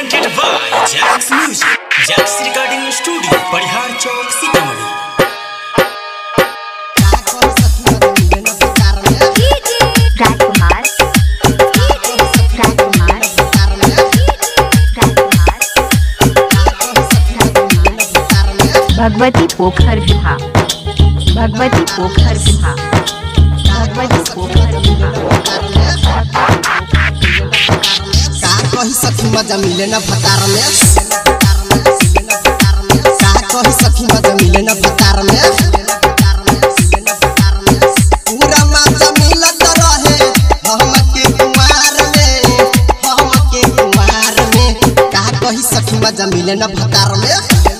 presented by Jax Music, Jax Recording Studio, Parihar Chowk, Sitamarhi. Bhagwati पोखर विहा, भगवती पोखर विहा, भगवती पोखर विहा। का कही सखी मजा मिले न भतार में, का कही सखी मजा मिले न भतार में। पूरा मजा मिलत रहे हमके कुमार में, हमके कुमार में। का कही सखी मजा मिले न भतार में,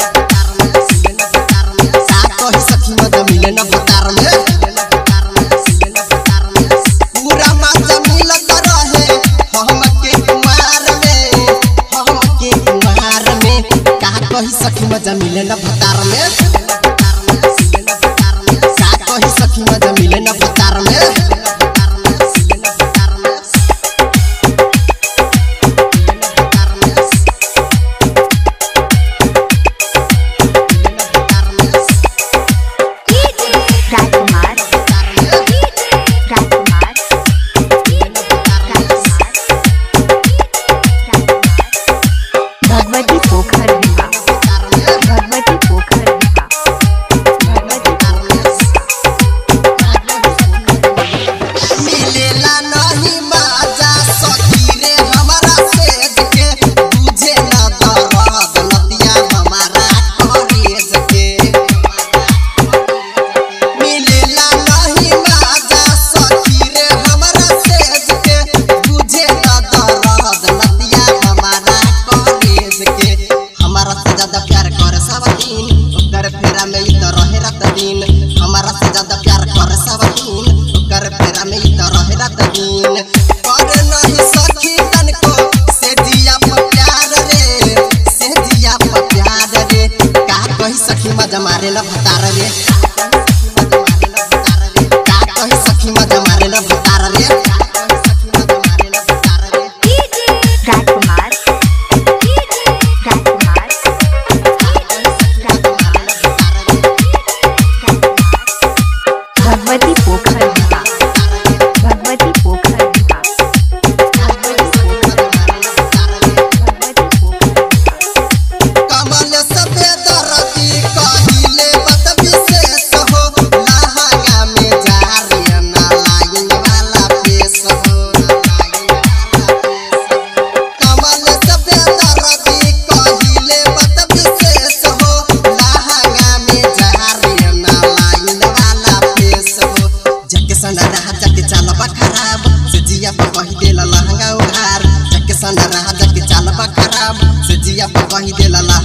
मजा मिले न भतार में, का कही सखी मजा मिले न भतार में। भगवती पोखर विहा, भगवती पोखर विहा, भगवती मिलेला नहीं मजा सखी रे हमारा सेज के, तुझे न दर्द लतिया हमारा कॉलेज के। मिलेला नहीं मजा सखी रे हमारा सेज के, तुझे न दर्द लतिया हमारा कॉलेज के। हमारा से ज्यादा प्यार करे सब दिन, ओकर फेरा में इ त रहे रात दिन। हमारा से ज्यादा प्यार करे सब दिन, ओकर फेरा में इ त रहे रात दिन। करे नहीं सखी तनको से दिया पर प्यार रे, से दिया पर प्यार रे। का कही सखी मजा मारे न भतार रे, का कही सखी मजा मारे न भतार रे। राजकुमार, राजकुमार, भगवती पोखर विहा, भगवती पोखर विहा, भगवती पोखर कमल सफेद रति कहिले बात विशेष हो, लहंगा में जारी ना लाइन वाला पेश हो। कमल सफेद रति कहिले बात विशेष हो, लहंगा में जारी ना लाइन वाला पेश हो। जके संडा रहा जके चालबा खराब, से जिया पर कही देला लहंगा उधार। जके संडा रहा जके चालबा खराब, से जिया पर कही देला